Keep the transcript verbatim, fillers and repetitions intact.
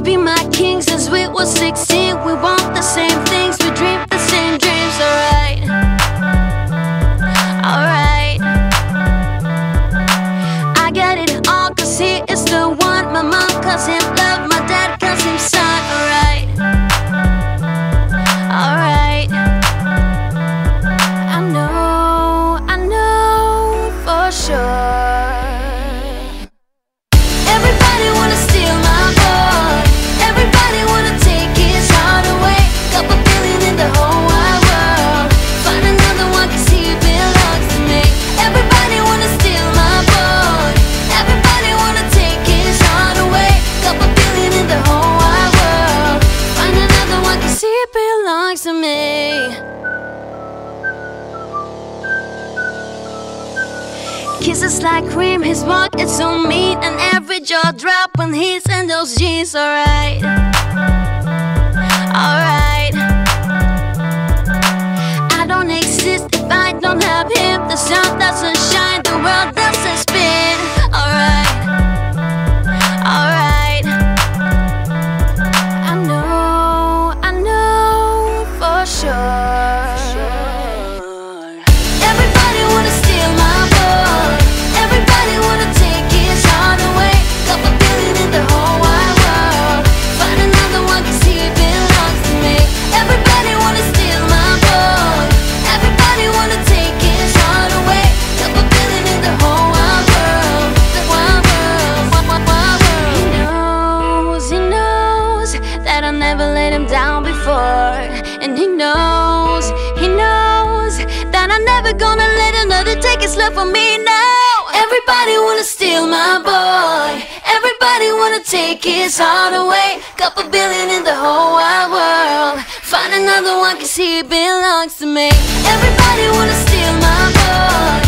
be my king since we were sixteen. We want the same things, we dream the same dreams. Alright, alright. I got it all cause he is the one. My mom calls him love, my dad calls him son. Alright, alright. I know, I know for sure. Everybody wanna steal my boy. Everybody wanna take his heart away. Couple billion in the whole wide world. Find another one cause he belongs to me. Everybody wanna steal my boy. Everybody wanna take his heart away. Couple billion in the whole wide world. Find another one cause he belongs to me. Kisses like cream, his walk is so mean, and every jaw drop when he's in those jeans. Alright, alright. I don't exist if I don't have him. The sun doesn't shine, the world doesn't spin. Alright, alright. I know, I know for sure. Everybody wanna steal my boy. Everybody wanna take his heart away. Couple billion in the whole wide world. Find another one cause he belongs to me. Everybody wanna steal my boy. Everybody wanna take his heart away. Couple billion in the whole wide world. The wide world, wide, wide, wide world. He knows, he knows that I never let him down before. And he knows, he knows that I'm never gonna let another take his love from me now. Everybody wanna steal my boy. Everybody wanna take his heart away. Couple billion in the whole wide world. Find another one cause he belongs to me. Everybody wanna steal my boy.